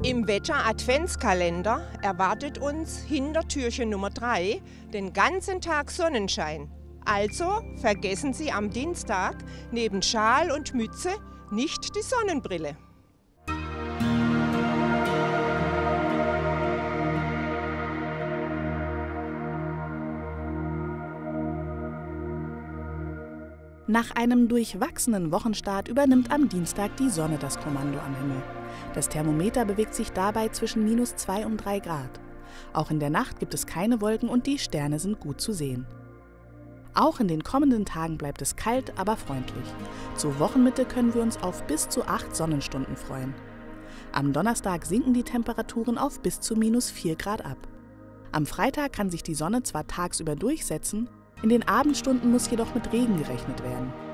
Im Wetter-Adventskalender erwartet uns Hintertürchen Nummer 3 den ganzen Tag Sonnenschein. Also vergessen Sie am Dienstag neben Schal und Mütze nicht die Sonnenbrille. Nach einem durchwachsenen Wochenstart übernimmt am Dienstag die Sonne das Kommando am Himmel. Das Thermometer bewegt sich dabei zwischen -2 und 3 Grad. Auch in der Nacht gibt es keine Wolken und die Sterne sind gut zu sehen. Auch in den kommenden Tagen bleibt es kalt, aber freundlich. Zur Wochenmitte können wir uns auf bis zu 8 Sonnenstunden freuen. Am Donnerstag sinken die Temperaturen auf bis zu -4 Grad ab. Am Freitag kann sich die Sonne zwar tagsüber durchsetzen, in den Abendstunden muss jedoch mit Regen gerechnet werden.